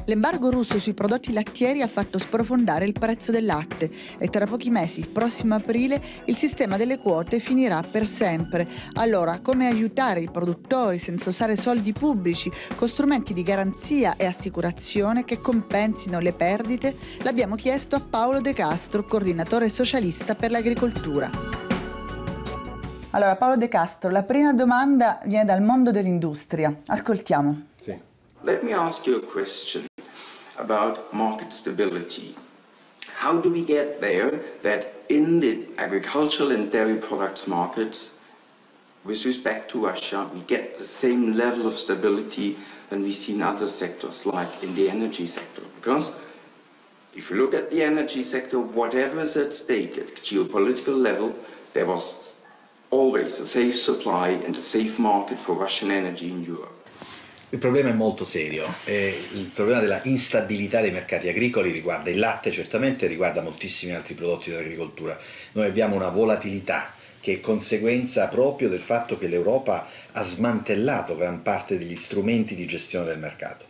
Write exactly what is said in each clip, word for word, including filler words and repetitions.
L'embargo russo sui prodotti lattieri ha fatto sprofondare il prezzo del latte e tra pochi mesi, il prossimo aprile, il sistema delle quote finirà per sempre. Allora, come aiutare i produttori senza usare soldi pubblici con strumenti di garanzia e assicurazione che compensino le perdite? L'abbiamo chiesto a Paolo De Castro, coordinatore socialista per l'agricoltura. Allora, Paolo De Castro, la prima domanda viene dal mondo dell'industria. Ascoltiamo. Sì. Let me ask you a question about market stability. How do we get there that in the agricultural and dairy products markets, with respect to Russia, we get the same level of stability than we see in other sectors, like in the energy sector? Because if you look at the energy sector, whatever is at stake at geopolitical level, there was always a safe supply and a safe market for Russian energy in Europe. Il problema è molto serio, e il problema della instabilità dei mercati agricoli riguarda il latte, certamente riguarda moltissimi altri prodotti dell'agricoltura. Noi abbiamo una volatilità che è conseguenza proprio del fatto che l'Europa ha smantellato gran parte degli strumenti di gestione del mercato.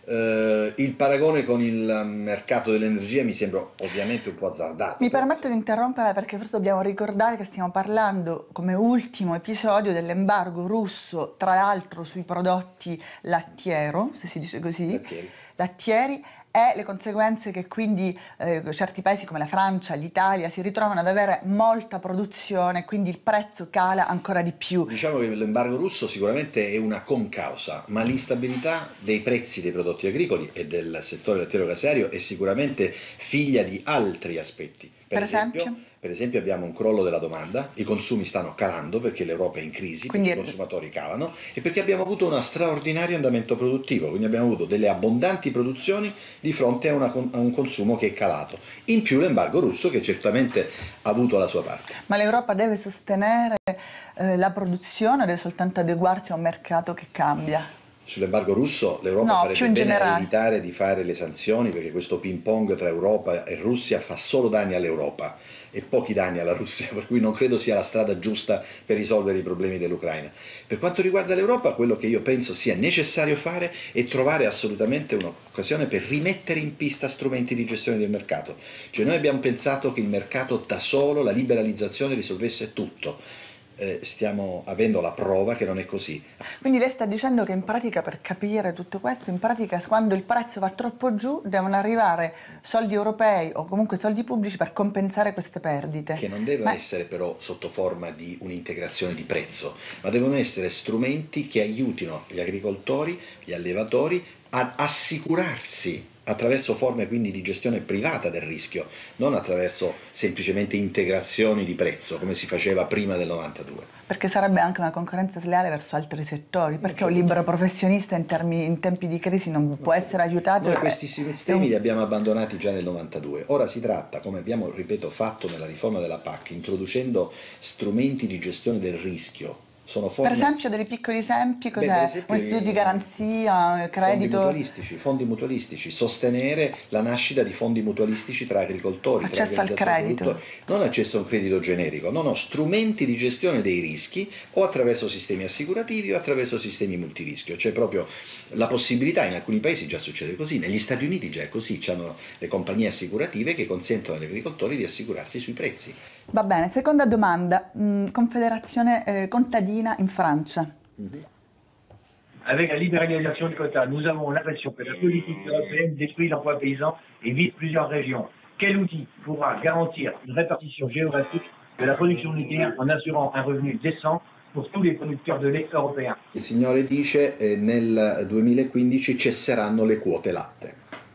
Uh, il paragone con il mercato dell'energia mi sembra ovviamente un po' azzardato. Mi permetto di interrompere perché forse dobbiamo ricordare che stiamo parlando come ultimo episodio dell'embargo russo, tra l'altro sui prodotti lattiero, se si dice così, lattieri, lattieri e le conseguenze che quindi eh, certi paesi come la Francia, l'Italia si ritrovano ad avere molta produzione, quindi il prezzo cala ancora di più. Diciamo che l'embargo russo sicuramente è una concausa, ma l'instabilità dei prezzi dei prodotti agricoli e del settore lattiero-caseario è sicuramente figlia di altri aspetti. Per, per esempio, esempio? Per esempio abbiamo un crollo della domanda, i consumi stanno calando perché l'Europa è in crisi, quindi perché i consumatori calano e perché abbiamo avuto uno straordinario andamento produttivo, quindi abbiamo avuto delle abbondanti produzioni di fronte a, una, a un consumo che è calato. In più l'embargo russo che certamente ha avuto la sua parte. Ma l'Europa deve sostenere eh, la produzione o deve soltanto adeguarsi a un mercato che cambia? Sull'embargo russo l'Europa no, farebbe bene a evitare di fare le sanzioni perché questo ping pong tra Europa e Russia fa solo danni all'Europa e pochi danni alla Russia, per cui non credo sia la strada giusta per risolvere i problemi dell'Ucraina. Per quanto riguarda l'Europa, quello che io penso sia necessario fare è trovare assolutamente un'occasione per rimettere in pista strumenti di gestione del mercato. Cioè noi abbiamo pensato che il mercato da solo, la liberalizzazione risolvesse tutto. Eh, stiamo avendo la prova che non è così. Quindi lei sta dicendo che in pratica per capire tutto questo, in pratica quando il prezzo va troppo giù devono arrivare soldi europei o comunque soldi pubblici per compensare queste perdite. Che non deve ma... essere però sotto forma di un'integrazione di prezzo, ma devono essere strumenti che aiutino gli agricoltori, gli allevatori ad assicurarsi attraverso forme quindi di gestione privata del rischio, non attraverso semplicemente integrazioni di prezzo come si faceva prima del novantadue. Perché sarebbe anche una concorrenza sleale verso altri settori, perché un libero professionista in, termini, in tempi di crisi non può essere aiutato. Noi questi sistemi li abbiamo abbandonati già nel novantadue, ora si tratta, come abbiamo ripeto fatto nella riforma della P A C, introducendo strumenti di gestione del rischio. Sono forme... Per esempio, dei piccoli esempi, cos'è? Un istituto di garanzia, credito? Fondi mutualistici, fondi mutualistici, sostenere la nascita di fondi mutualistici tra agricoltori. Accesso tra al credito. Non accesso a un credito generico, no, no, strumenti di gestione dei rischi o attraverso sistemi assicurativi o attraverso sistemi multirischio. C'è proprio la possibilità, in alcuni paesi già succede così, negli Stati Uniti già è così, hanno le compagnie assicurative che consentono agli agricoltori di assicurarsi sui prezzi. Va bene, seconda domanda, mh, Confédération eh, contadina in Francia. Mm-hmm. Avec la libéralisation du quota, nous avons l'impression que la politique européenne détruit l'emploi paysan et vise plusieurs régions. Quel outil pourra garantir une répartition géographique de la production laitière en assurant un revenu décent pour tous les producteurs de lait européens? Il signore dice che eh, nel duemilaquindici cesseranno le quote latte.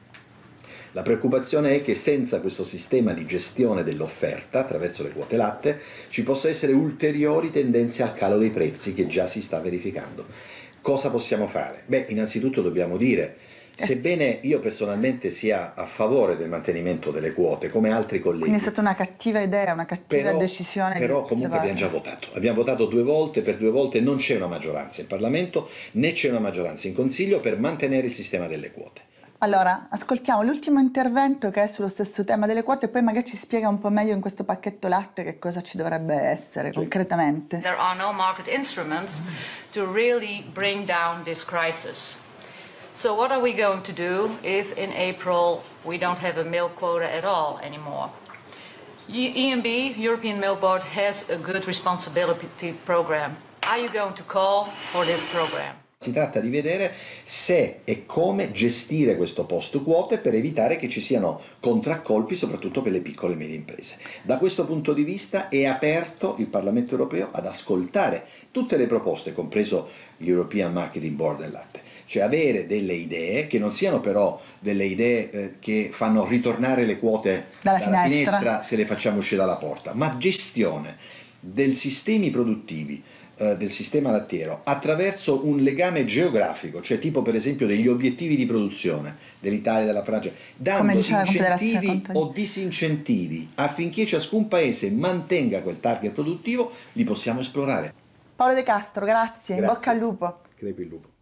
La preoccupazione è che senza questo sistema di gestione dell'offerta attraverso le quote latte ci possa essere ulteriori tendenze al calo dei prezzi che già si sta verificando. Cosa possiamo fare? Beh, innanzitutto dobbiamo dire, sebbene io personalmente sia a favore del mantenimento delle quote, come altri colleghi... Quindi è stata una cattiva idea, una cattiva però, decisione. Però comunque abbiamo già votato. Abbiamo votato due volte, per due volte non c'è una maggioranza in Parlamento né c'è una maggioranza in Consiglio per mantenere il sistema delle quote. Allora, ascoltiamo l'ultimo intervento che è sullo stesso tema delle quote e poi magari ci spiega un po' meglio in questo pacchetto latte che cosa ci dovrebbe essere sì. concretamente. There are no market instruments to really bring down this crisis. So what are we going to do if in April we don't have a milk quota at all anymore? E M B, European Milk Board, has a good responsibility program. Are you going to call for this program? Si tratta di vedere se e come gestire questo post quote per evitare che ci siano contraccolpi, soprattutto per le piccole e medie imprese. Da questo punto di vista è aperto il Parlamento europeo ad ascoltare tutte le proposte, compreso l'European Marketing Board del latte, cioè avere delle idee che non siano però delle idee eh, che fanno ritornare le quote dalla, dalla finestra. finestra se le facciamo uscire dalla porta, ma gestione del sistemi produttivi, del sistema lattiero attraverso un legame geografico, cioè tipo per esempio degli obiettivi di produzione dell'Italia e della Francia, dando incentivi o disincentivi affinché ciascun paese mantenga quel target produttivo, li possiamo esplorare. Paolo De Castro, grazie, Grazie. in bocca al lupo. Crepi il lupo.